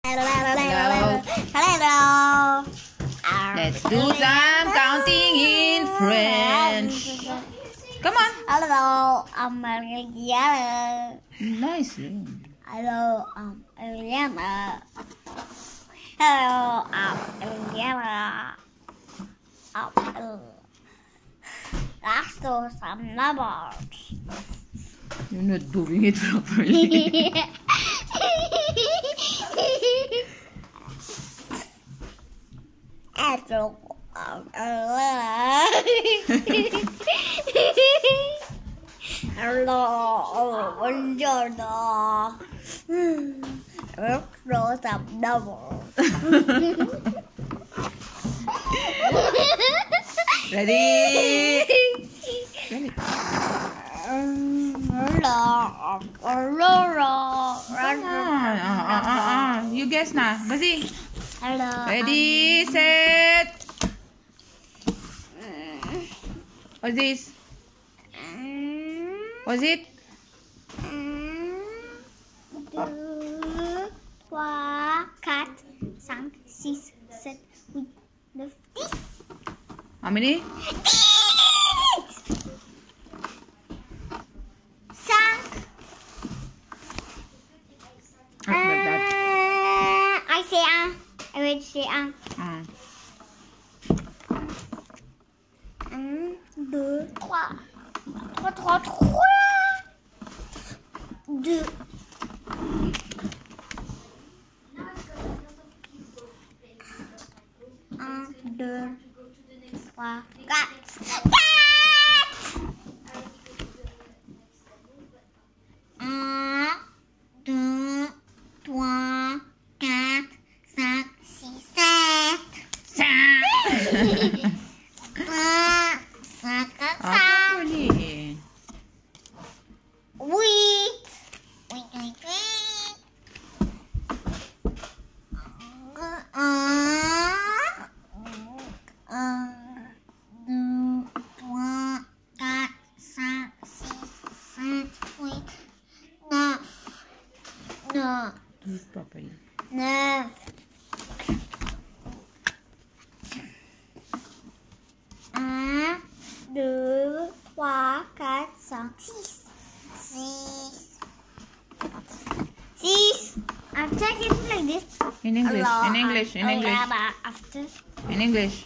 Hello. Let's do some counting in French. Come on. Hello, I'm Mariana. Nice. Hello, I'm Eliana. Hello, I'm Eliana. Let's do some numbers. You're not doing it properly. Hello, buongiorno. Let's do some numbers. Ready? Ready. You guess now. Basi. Hello. Ready, set. What's this? What's it? 2, 3, 4, 5, 6, 7, 8, 9, 10. How many? 5. Like that. I say I will say 1, 2, 3. 2. 1, 2, 3, 4. Do it properly. 9. 1, 2, 3, 4, 5, 6. 6. After it like this. In English. In English. In English. After. In English.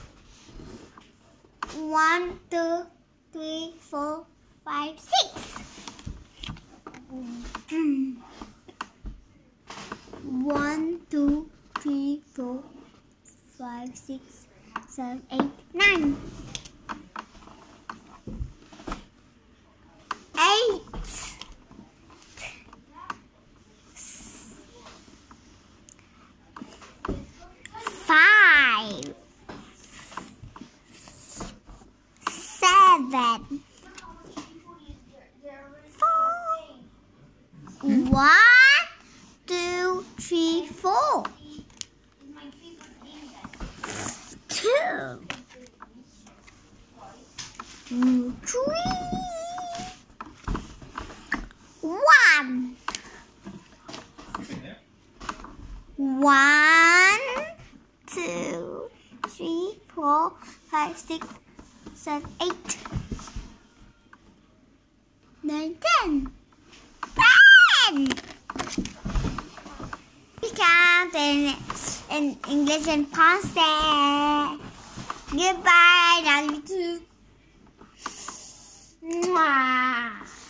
1, 2, 3, 4, 5, 6. 1, 2, 3, 4, 5, 6, 7, 8, 9. 8. 5. 7. 1, 2, 3, 4. 2, 3, 1. 1, 2, 3, 4, 5, 6, 7, 8, 9, 10. 10. We count in English and Français. Goodbye, love you too. Mwah.